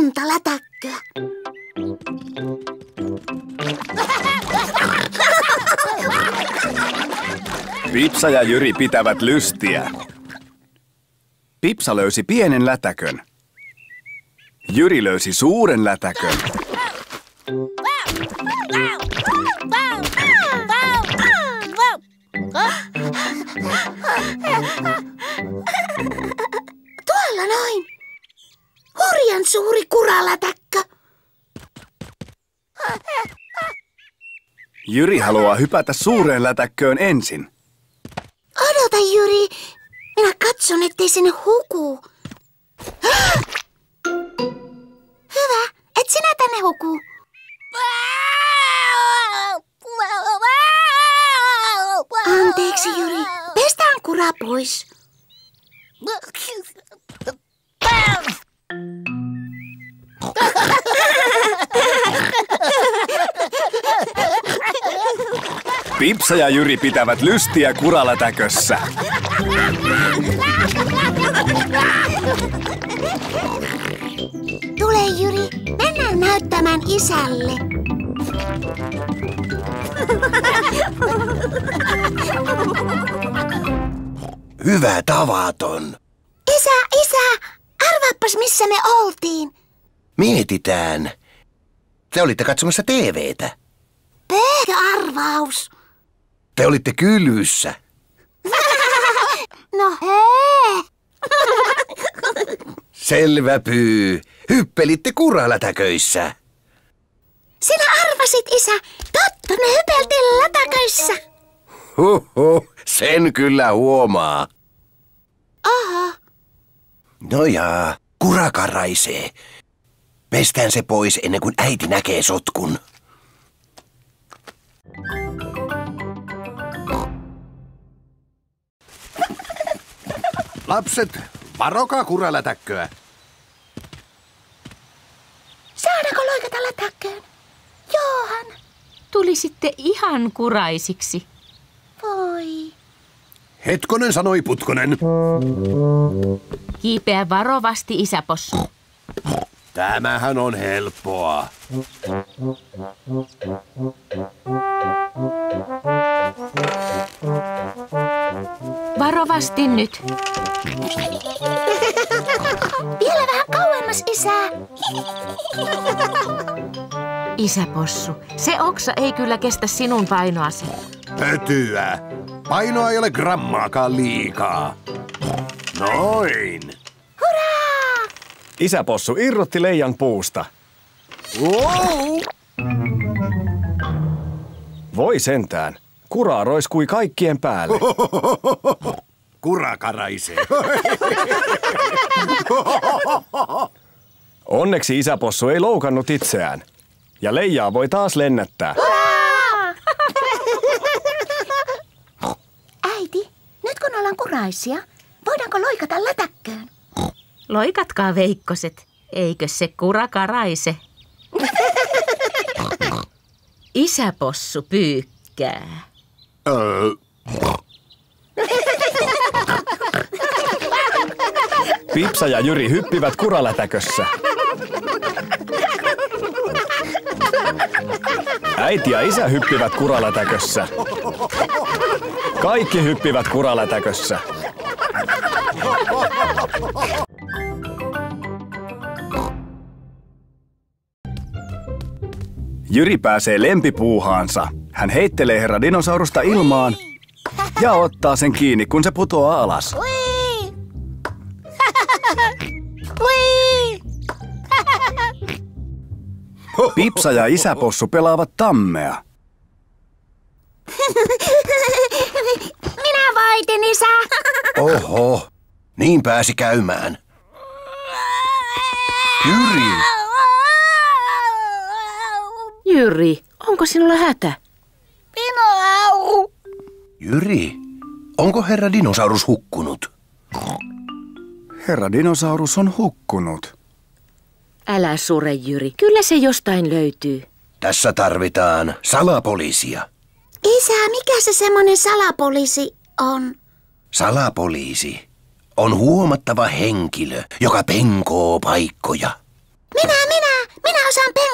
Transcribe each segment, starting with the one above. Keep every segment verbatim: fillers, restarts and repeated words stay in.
monta lätäkköä. Pipsa ja Jyri pitävät lystiä. Pipsa löysi pienen lätäkön. Jyri löysi suuren lätäkön. Tuolla noin. Hurjan suuri kuralätäkkö. Jyri haluaa hypätä suureen lätäkköön ensin. Odota, Jyri. Minä katson, ettei sinne huku. Hyvä, et sinä tänne huku. Anteeksi, Jyri. Pestään kura pois. Pipsa ja Jyri pitävät lystiä kuralätäkössä. Tule, Jyri. Mennään näyttämään isälle. Hyvä tavaton. Isä, isä! Arvaappas, missä me oltiin. Mietitään. Te olitte katsomassa T V:tä. Pelkkä arvaus. Te olitte Kylyssä. No hei! Selvä pyy. Hyppelitte kuralätäköissä. Sinä arvasit, isä. Totta, me hypeltiin lätäköissä. Huhhuh, sen kyllä huomaa. Aha. No jaa, kura karaisee. Pestään se pois ennen kuin äiti näkee sotkun. Lapset, varokaa kuralätäkköä. Saadaanko loikata lätäkköön? Joohan. Tulisitte ihan kuraisiksi. Voi. Hetkonen, sanoi Putkonen. Kiipeä varovasti, isäpossu. Tämähän on helppoa. Varovasti nyt. Vielä vähän kauemmas, isä. Isäpossu, se oksa ei kyllä kestä sinun painoasi. Pötyä. Painoa ei ole grammaakaan liikaa. Noin. Hurraa! Isäpossu irrotti leijan puusta. Wow. Voi sentään. Kuraa roiskui kaikkien päälle. Kura karaisee. Onneksi isäpossu ei loukannut itseään. Ja leijaa voi taas lennättää. Äiti, nyt kun ollaan kuraisia, voidaanko loikata lätäkköön? Loikatkaa, veikkoset. Eikö se kura karaise? Isäpossu pyykkää. Öö. Pipsa ja Jyri hyppivät kuralätäkössä. Äiti ja isä hyppivät kuralätäkössä. Kaikki hyppivät kuralätäkössä. Jyri pääsee lempipuuhaansa. Hän heittelee herra dinosaurusta ilmaan ja ottaa sen kiinni, kun se putoaa alas. Ui! Ui! Pipsa ja isäpossu pelaavat tammea. Minä voitin, isä. Oho, niin pääsi käymään. Jyri! Jyri, onko sinulla hätä? Minua. Jyri, onko herra dinosaurus hukkunut? Herra dinosaurus on hukkunut. Älä sure, Jyri. Kyllä se jostain löytyy. Tässä tarvitaan salapoliisia. Isä, mikä se semmonen salapoliisi on? Salapoliisi on huomattava henkilö, joka penkoo paikkoja. Minä,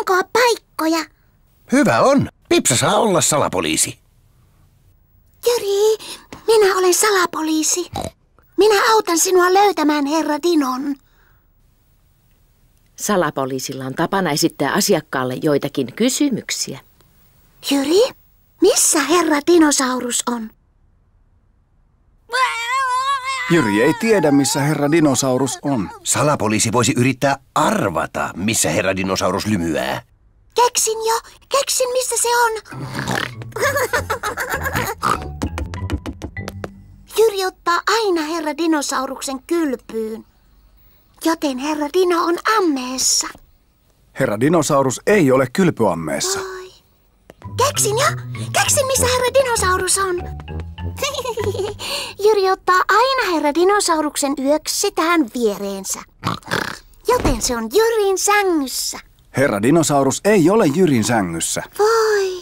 jakoa paikkoja. Hyvä on. Pipsa saa olla salapoliisi. Jyri, minä olen salapoliisi. Minä autan sinua löytämään herra Dinon. Salapoliisilla on tapana esittää asiakkaalle joitakin kysymyksiä. Jyri, missä herra dinosaurus on? Jyri ei tiedä, missä herra dinosaurus on. Salapoliisi voisi yrittää arvata, missä herra dinosaurus lymyää. Keksin jo, keksin missä se on. Jyri ottaa aina herra dinosauruksen kylpyyn, joten herra Dino on ammeessa. Herra dinosaurus ei ole kylpyammeessa. Oi. Keksin jo, keksin missä herra dinosaurus on. Jyri ottaa aina herra dinosauruksen yöksi tähän viereensä, joten se on Jyrin sängyssä. Herra dinosaurus ei ole Jyrin sängyssä. Voi.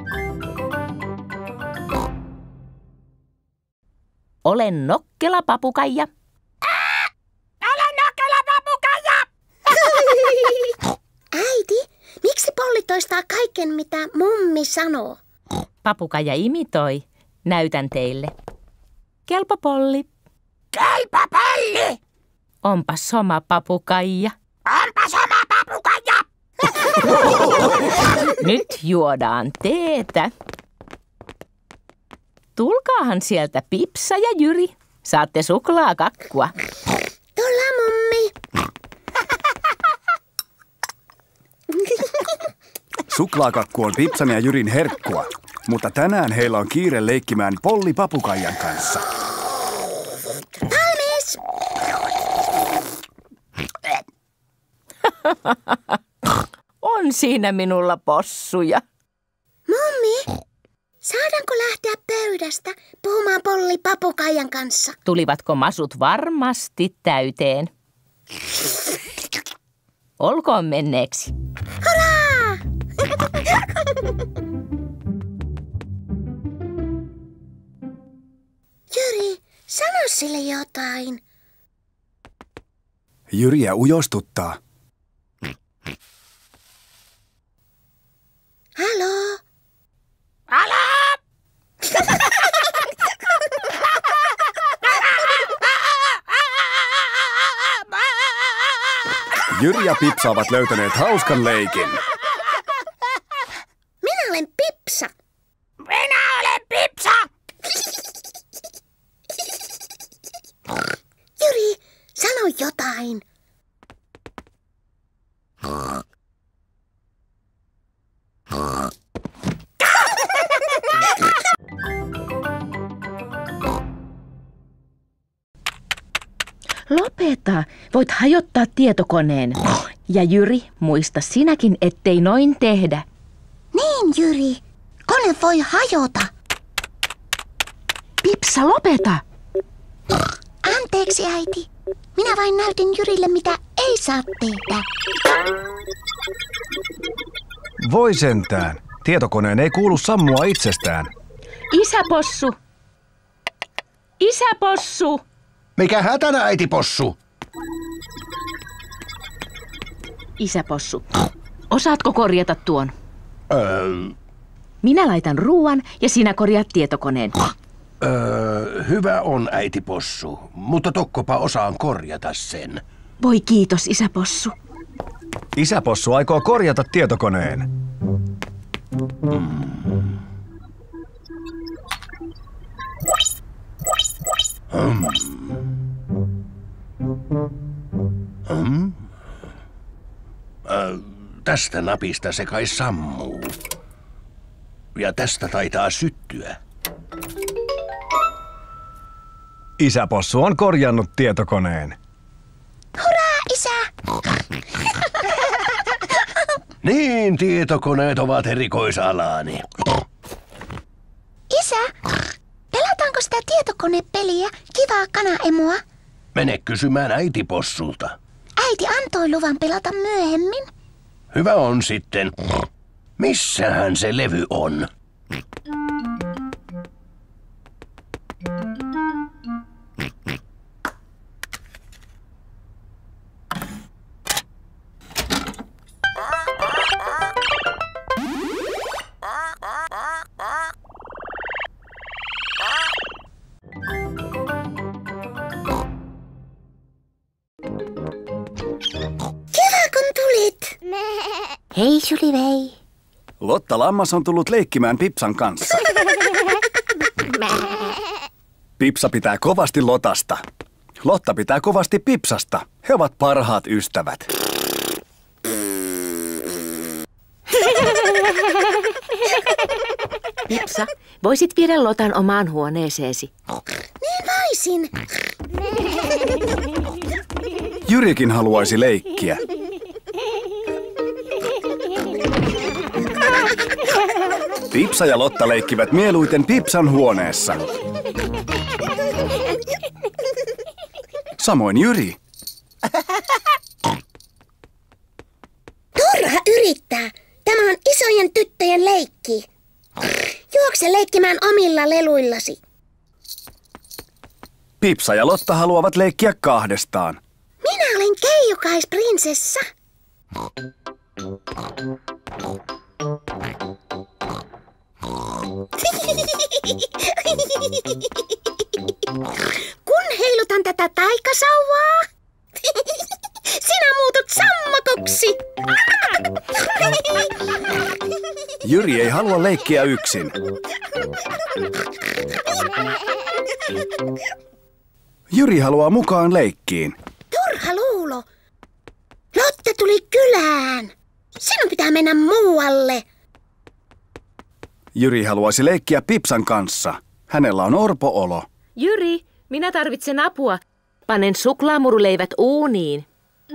Olen nokkela papukaija. Olen nokkela papukaija! Äiti, miksi Polli toistaa kaiken, mitä mummi sanoo? Papukaija imitoi. Näytän teille. Kelpo Polli. Kelpo Polli! Onpas oma papukaija. Onpas oma papukaija! Nyt juodaan teetä. Tulkaahan sieltä Pipsa ja Jyri. Saatte suklaakakkua. Tulla mummi. Suklaakakku on Pipsan ja Jyrin herkkua, mutta tänään heillä on kiire leikkimään Polli papukaijan kanssa. Valmis! On siinä minulla possuja. Mummi, saadaanko lähteä pöydästä puhumaan Polli papukaijan kanssa? Tulivatko masut varmasti täyteen? Olkoon menneeksi. Hurraa! Jyri, sano sille jotain. Jyriä ujostuttaa. Haloo? Älä! Jyri ja Pipsa ovat löytäneet hauskan leikin. Minä olen Pipsa. Minä olen Pipsa! Jyri, sano jotain. Lopeta, voit hajottaa tietokoneen. Ja Jyri, muista sinäkin, ettei noin tehdä. Niin, Jyri. Kone voi hajota. Pipsa, lopeta! Anteeksi, äiti. Minä vain näytin Jyrille, mitä ei saa tehdä. Voi sentään. Tietokoneen ei kuulu sammua itsestään. Isäpossu! Isäpossu! Mikä hätänä, äiti possu? Isäpossu, osaatko korjata tuon? Öö, Minä laitan ruuan ja sinä korjaat tietokoneen. öö, hyvä on, äiti possu, mutta tokkopa osaan korjata sen. Voi kiitos, isäpossu. Isäpossu aikoo korjata tietokoneen. Mm. Mm. Ö, tästä napista se kai sammuu. Ja tästä taitaa syttyä. Isäpossu on korjannut tietokoneen. Hurraa, isä! Niin, tietokoneet ovat erikoisalaani. Isä, pelataanko sitä tietokonepeliä Kivaa kanaemoa? Mene kysymään äitipossulta. Äiti antoi luvan pelata myöhemmin. Hyvä on sitten. Missähän se levy on? Hei, Sulivei. Lotta lammas on tullut leikkimään Pipsan kanssa. Pipsa pitää kovasti Lotasta. Lotta pitää kovasti Pipsasta. He ovat parhaat ystävät. Pipsa, voisit viedä Lotan omaan huoneeseesi. Niin voisin. Jyrikin haluaisi leikkiä. Pipsa ja Lotta leikkivät mieluiten Pipsan huoneessa. Samoin Jyri. Turha yrittää. Tämä on isojen tyttöjen leikki. Juokse leikkimään omilla leluillasi. Pipsa ja Lotta haluavat leikkiä kahdestaan. Minä olen keijukais-prinsessa. Kun heilutan tätä taikasauvaa, sinä muutut sammakoksi. Jyri ei halua leikkiä yksin. Jyri haluaa mukaan leikkiin. Turha luulo. Lotta tuli kylään. Sinun pitää mennä muualle. Jyri haluaisi leikkiä Pipsan kanssa. Hänellä on orpo-olo. Jyri, minä tarvitsen apua. Panen suklaamuruleivät uuniin.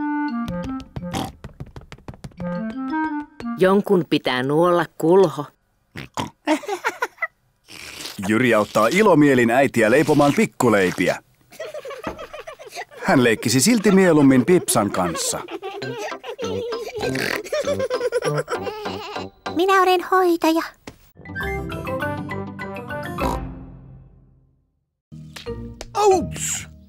Jonkun pitää nuolla kulho. Jyri auttaa ilomielin äitiä leipomaan pikkuleipiä. Hän leikkisi silti mieluummin Pipsan kanssa. Minä olen hoitaja. Ouch!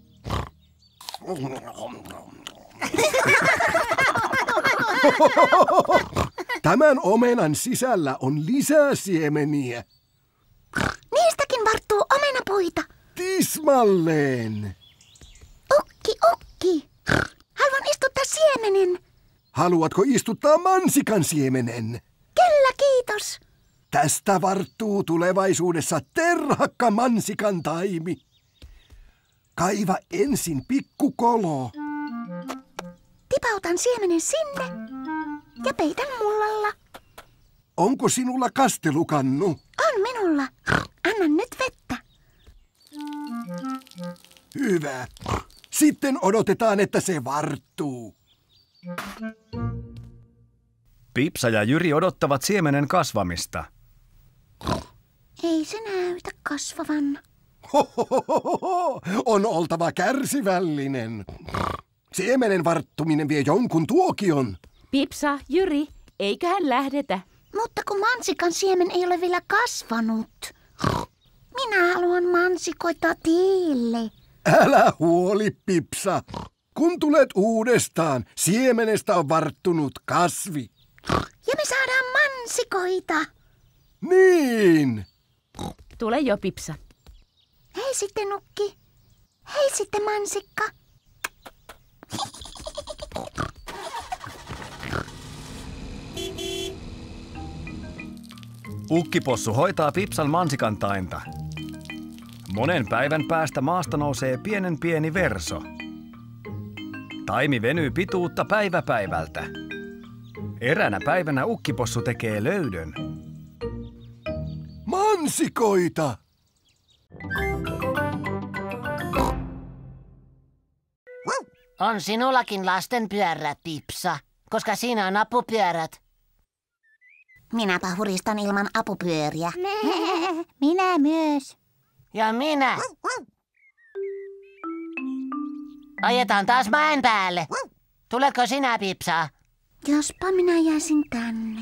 Tämän omenan sisällä on lisää siemeniä. Niistäkin varttuu omenapuita. Tismalleen. Ukki, ukki. Haluan istuttaa siemenen. Haluatko istuttaa mansikan siemenen? Kyllä, kiitos. Tästä varttuu tulevaisuudessa terhakka mansikan taimi. Kaiva ensin pikkukolo. Tipautan siemenen sinne ja peitän mullalla. Onko sinulla kastelukannu? On minulla. Anna nyt vettä. Hyvä. Sitten odotetaan, että se varttuu. Pipsa ja Jyri odottavat siemenen kasvamista. Ei se näytä kasvavan. Hohohoho, on oltava kärsivällinen. Siemenen varttuminen vie jonkun tuokion. Pipsa, Jyri, eiköhän lähdetä. Mutta kun mansikan siemen ei ole vielä kasvanut. Minä haluan mansikoita tiille. Älä huoli, Pipsa. Kun tulet uudestaan, siemenestä on varttunut kasvi. Ja me saadaan mansikoita. Niin. Tule jo, Pipsa. Hei sitten, Nukki. Hei sitten, mansikka. Ukkipossu hoitaa Pipsan mansikan tainta. Monen päivän päästä maasta nousee pienen pieni verso. Taimi venyy pituutta päivä päivältä. Eräänä päivänä ukkipossu tekee löydön. Mansikoita! On sinullakin lastenpyörä, Pipsa, koska siinä on apupyörät. Minäpä huristan ilman apupyöriä. Minä myös. Ja minä. Ajetaan taas mäen päälle. Tuletko sinä, Pipsa? Jospa minä jäisin tänne.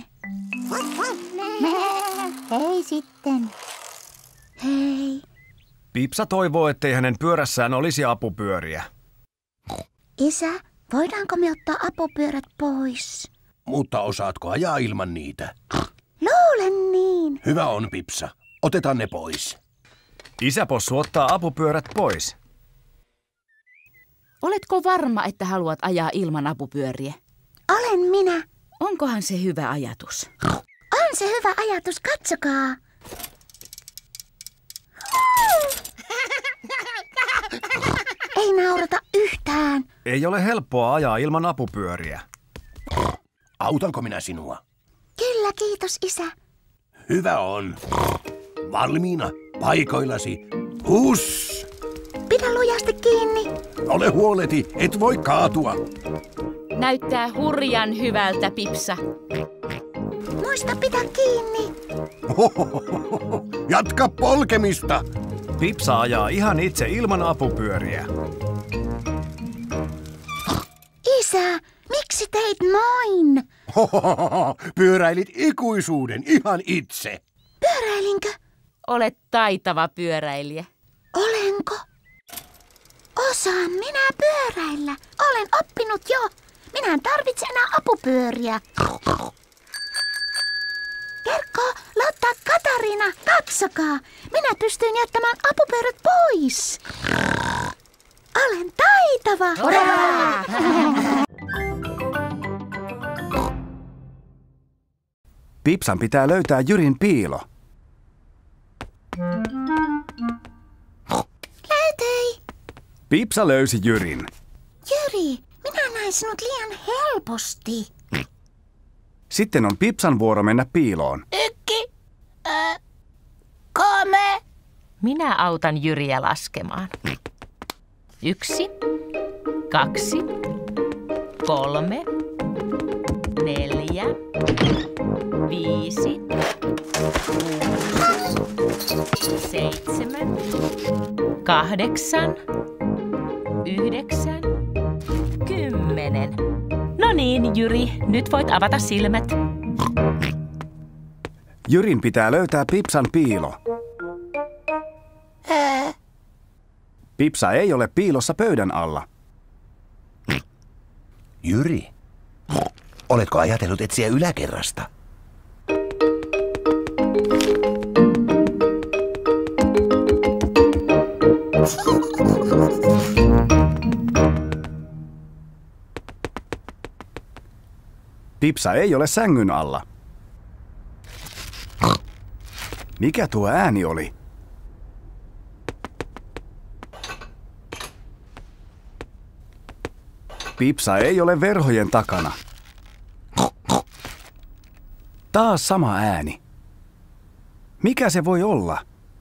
Hei sitten. Hei. Pipsa toivoo, ettei hänen pyörässään olisi apupyöriä. Isä, voidaanko me ottaa apupyörät pois? Mutta osaatko ajaa ilman niitä? Luulen niin. Hyvä on, Pipsa. Otetaan ne pois. Isäpossu ottaa apupyörät pois. Oletko varma, että haluat ajaa ilman apupyöriä? Olen minä. Onkohan se hyvä ajatus? On se hyvä ajatus, katsokaa. Ei naurata yhtään. Ei ole helppoa ajaa ilman apupyöriä. Autanko minä sinua? Kyllä, kiitos isä. Hyvä on. Valmiina, paikoillasi. Hus! Pidä lujasti kiinni. Ole huoleti, et voi kaatua. Näyttää hurjan hyvältä, Pipsa. Muista pitää kiinni. Jatka polkemista. Pipsa ajaa ihan itse ilman apupyöriä. Isä, miksi teit noin? Pyöräilit ikuisuuden ihan itse. Pyöräilinkö? Olet taitava pyöräilijä. Olenko? Osaan minä pyöräillä. Olen oppinut jo. Minä en tarvitse enää apupyöriä. Kerkko, Lotta, Katariina, katsokaa. Minä pystyn jättämään apupyörät pois. Olen taitava. Hurraa! Pipsan pitää löytää Jyrin piilo. Löytyi. Pipsa löysi Jyrin. Jyri, minä näin sinut liian helposti. Sitten on Pipsan vuoro mennä piiloon. Ykki, äh, kolme. Minä autan Jyriä laskemaan. Yksi, kaksi, kolme, neljä, viisi, kuusi, seitsemän, kahdeksan, yhdeksän, kymmenen. No niin, Jyri, nyt voit avata silmät. Jyrin pitää löytää Pipsan piilo. Pipsa ei ole piilossa pöydän alla. Jyri, oletko ajatellut etsiä yläkerrasta? Pipsa ei ole sängyn alla. Mikä tuo ääni oli? Pipsa ei ole verhojen takana. Taas sama ääni. Mikä se voi olla?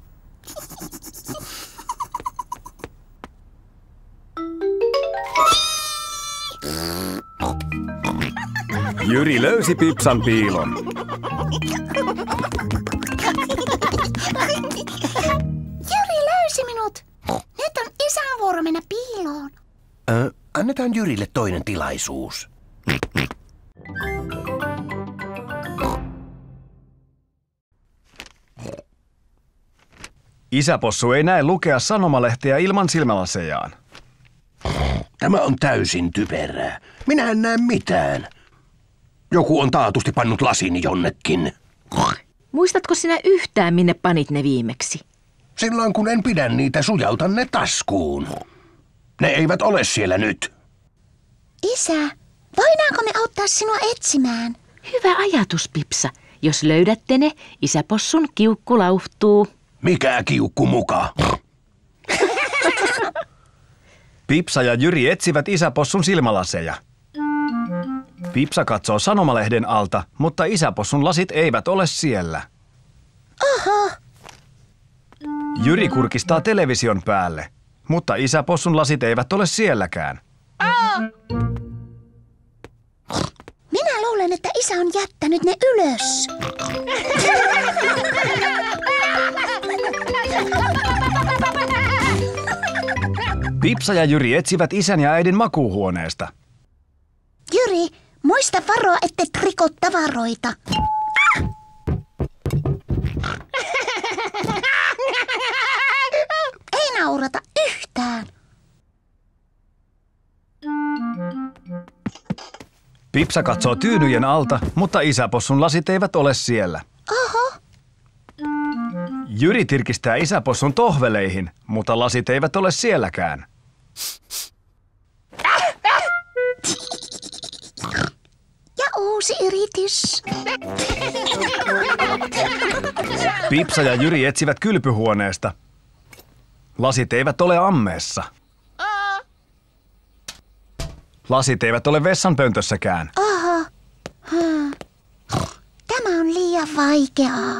Jyri löysi Pipsan piilon. Jyri löysi minut. Nyt on isän vuoro mennä piiloon. Ö, annetaan Jyrille toinen tilaisuus. Isäpossu ei näe lukea sanomalehteä ilman silmälasejaan. Tämä on täysin typerää. Minä en näe mitään. Joku on taatusti pannut lasini jonnekin. Muistatko sinä yhtään, minne panit ne viimeksi? Silloin kun en pidä niitä, sujautan ne taskuun. Ne eivät ole siellä nyt. Isä, voidaanko me auttaa sinua etsimään? Hyvä ajatus, Pipsa. Jos löydätte ne, isäpossun kiukku lauhtuu. Mikä kiukku muka? Pipsa ja Jyri etsivät isäpossun silmälaseja. Pipsa katsoo sanomalehden alta, mutta isäpossun lasit eivät ole siellä. Oho, Jyri kurkistaa television päälle, mutta isäpossun lasit eivät ole sielläkään. minä luulen, että isä on jättänyt ne ylös. Pipsa ja Jyri etsivät isän ja äidin makuuhuoneesta. Jyri, muista varoa, ettet riko tavaroita. Ei naurata yhtään. Pipsa katsoo tyynyjen alta, mutta isäpossun lasit eivät ole siellä. Oho, Jyri tirkistää isäpossun tohveleihin, mutta lasit eivät ole sielläkään. ja uusi. uusi yritys. Pipsa ja Jyri etsivät kylpyhuoneesta. Lasit eivät ole ammeessa. Lasit eivät ole vessanpöntössäkään. Oho. Hmm. Tämä on liian vaikeaa.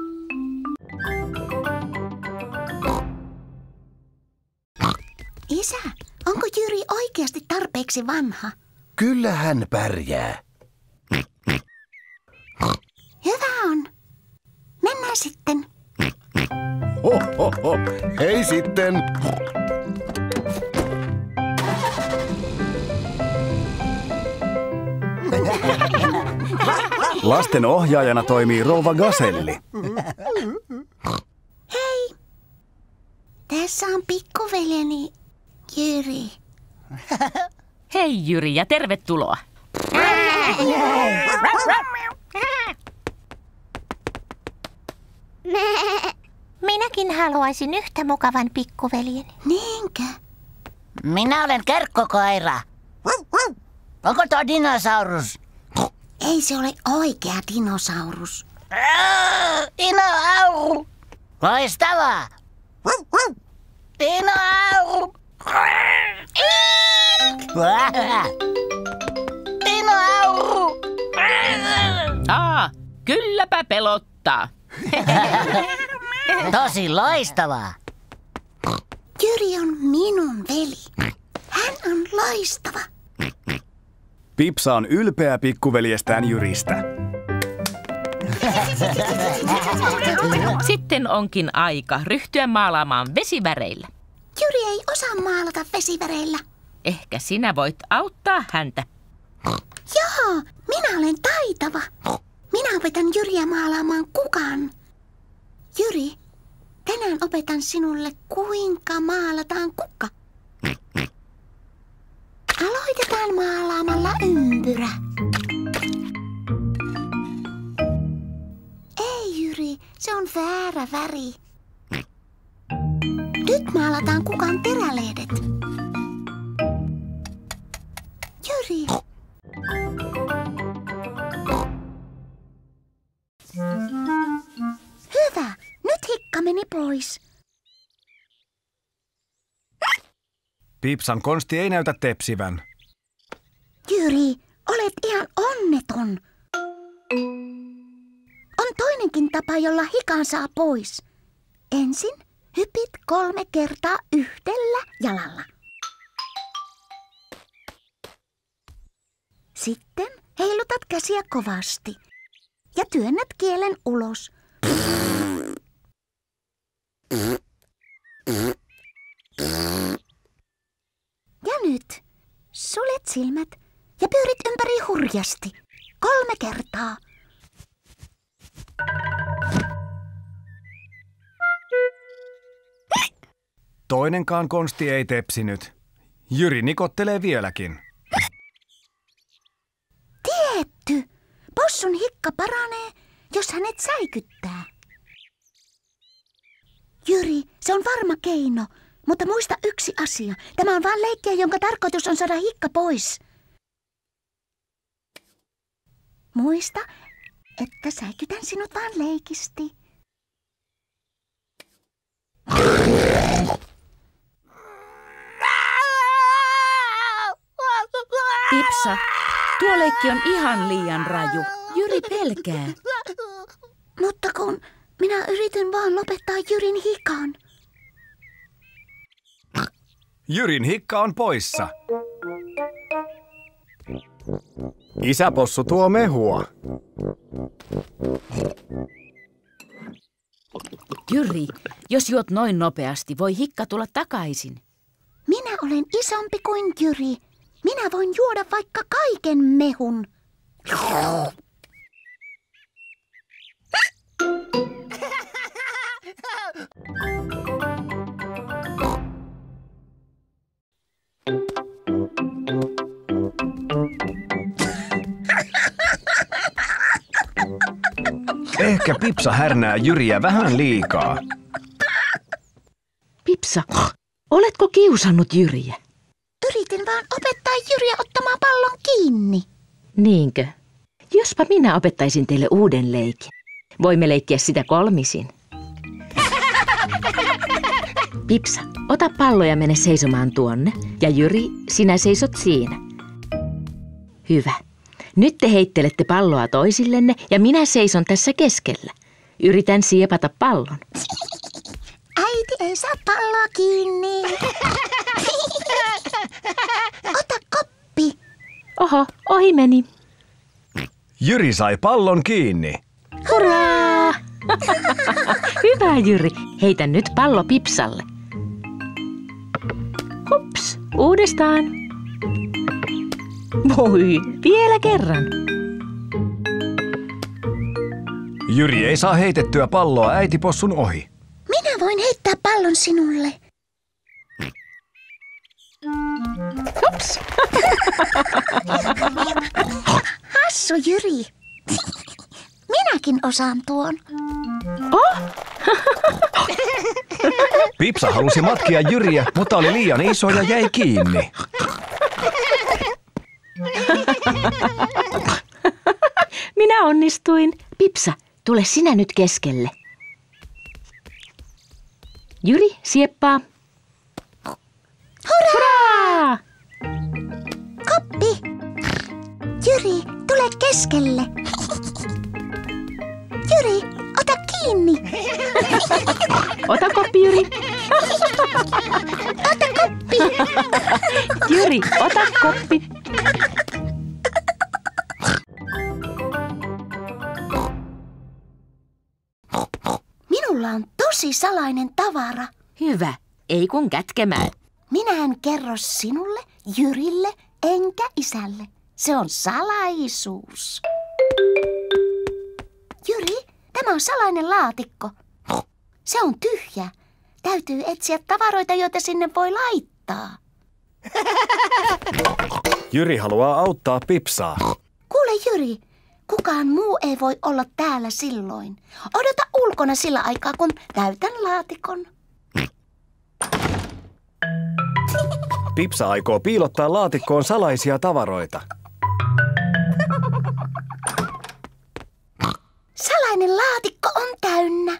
Isä, onko Jyri oikeasti tarpeeksi vanha? Kyllä hän pärjää. Hyvä on. Mennään sitten. Ho, ho, ho. Hei sitten. Lasten ohjaajana toimii rouva Gaselli. Hei. Tässä on pikkuveljeni Jyri. Hei Jyri ja tervetuloa. Minäkin haluaisin yhtä mukavan pikkuveljeni. Niinkö? Minä olen kerkkokoira. Onko tuo dinosaurus? Ei se ole oikea dinosaurus. Dinosaurus! Loistavaa! Dinosaurus! Dinosaurus! Aa, kylläpä pelottaa. Tosi loistavaa! Jyri on minun veli. Hän on loistava. Pipsa on ylpeä pikkuveljestään Jyristä. Sitten onkin aika ryhtyä maalaamaan vesiväreillä. Jyri ei osaa maalata vesiväreillä. Ehkä sinä voit auttaa häntä. Joo, minä olen taitava. Minä opetan Jyriä maalaamaan kukan. Jyri, tänään opetan sinulle, kuinka maalataan kukka. Aloitetaan maalaamalla ympyrä. Ei Jyri, se on väärä väri. Nyt maalataan kukan terälehdet. Jyri. Hyvä, nyt hikka meni pois. Pipsan konsti ei näytä tepsivän. Jyri, olet ihan onneton. On toinenkin tapa, jolla hikan saa pois. Ensin hypit kolme kertaa yhdellä jalalla. Sitten heilutat käsiä kovasti ja työnnät kielen ulos. Ja nyt suljet silmät ja pyörit ympäri hurjasti. Kolme kertaa. Toinenkaan konsti ei tepsinyt. Jyri nikottelee vieläkin. Tietty! Possun hikka paranee, jos hänet säikyttää. Jyri, se on varma keino, mutta muista yksi asia. Tämä on vain leikkiä, jonka tarkoitus on saada hikka pois. Muista, että säikytän sinut vain leikisti. Pipsa, tuo leikki on ihan liian raju. Jyri pelkää. Mutta kun minä yritin vaan lopettaa Jyrin hikan. Jyrin hikka on poissa. Isäpossu tuo mehua. Jyri, jos juot noin nopeasti, voi hikka tulla takaisin. Minä olen isompi kuin Jyri. Minä voin juoda vaikka kaiken mehun. Ehkä Pipsa härnää Jyriä vähän liikaa. Pipsa, oletko kiusannut Jyriä? Yritin vaan opettaa Jyriä ottamaan pallon kiinni. Niinkö? Jospa minä opettaisin teille uuden leikin. Voimme leikkiä sitä kolmisin. Pipsa, ota pallo ja mene seisomaan tuonne. Ja Jyri, sinä seisot siinä. Hyvä. Nyt te heittelette palloa toisillenne ja minä seison tässä keskellä. Yritän siepata pallon. Äiti ei saa palloa kiinni. Ota koppi. Oho, ohi meni. Jyri sai pallon kiinni. Hurraa! Hyvä, Jyri. Heitä nyt pallo Pipsalle. Hups, uudestaan. Voi, vielä kerran. Jyri ei saa heitettyä palloa äitipossun ohi. Minä voin heittää pallon sinulle. Hups. Hassu, Jyri. Minäkin osaan tuon. Oh? Pipsa halusi matkia Jyriä, mutta oli liian iso ja jäi kiinni. Minä onnistuin. Pipsa, tule sinä nyt keskelle. Jyri, sieppaa. Hurraa! Koppi. Jyri, tule keskelle. Jyri, ota kiinni. Ota koppi, Jyri. Ota koppi. Jyri, ota koppi. Minulla on tosi salainen tavara. Hyvä, ei kun kätkemään. Minä en kerro sinulle, Jyrille enkä isälle. Se on salaisuus. Jyri, tämä on salainen laatikko. Se on tyhjä. Täytyy etsiä tavaroita, joita sinne voi laittaa. Jyri haluaa auttaa Pipsaa. Kuule, Jyri, kukaan muu ei voi olla täällä silloin. Odota ulkona sillä aikaa, kun täytän laatikon. Pipsa aikoo piilottaa laatikkoon salaisia tavaroita. Salainen laatikko on täynnä.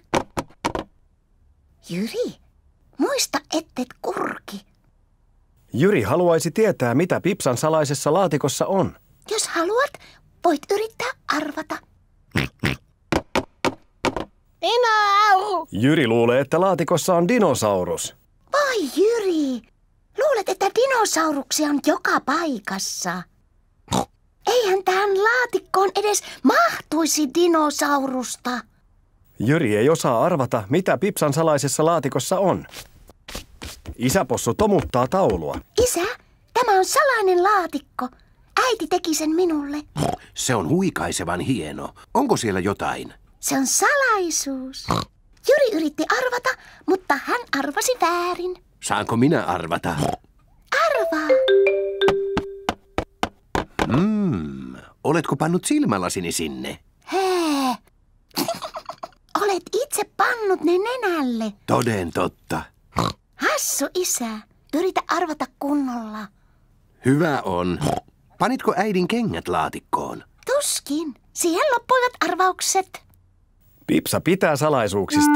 Jyri, muista ettet kurki. Jyri haluaisi tietää, mitä Pipsan salaisessa laatikossa on. Jos haluat, voit yrittää arvata. Dino! Jyri luulee, että laatikossa on dinosaurus. Voi Jyri, luulet, että dinosauruksia on joka paikassa. Eihän tähän laatikkoon edes mahtuisi dinosaurusta. Jyri ei osaa arvata, mitä Pipsan salaisessa laatikossa on. Isäpossu tomuttaa taulua. Isä, tämä on salainen laatikko. Äiti teki sen minulle. Se on huikaisevan hieno. Onko siellä jotain? Se on salaisuus. Jyri yritti arvata, mutta hän arvasi väärin. Saanko minä arvata? Arvaa. Mm, oletko pannut silmälasini sinne? Hee. Olet itse pannut ne nenälle. Toden totta. Hassu, isä. Yritä arvata kunnolla. Hyvä on. Panitko äidin kengät laatikkoon? Tuskin. Siihen loppuivat arvaukset. Pipsa pitää salaisuuksista.